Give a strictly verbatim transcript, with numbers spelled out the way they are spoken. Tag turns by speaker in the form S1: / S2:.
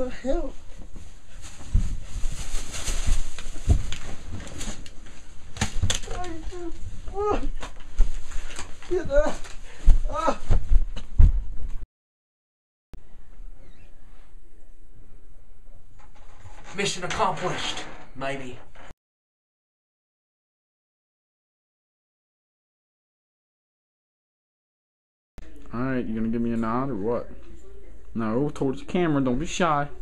S1: for help. Get that. Ah.
S2: Mission accomplished, maybe.
S3: Alright, you gonna give me a nod or what? No, towards the camera, don't be shy.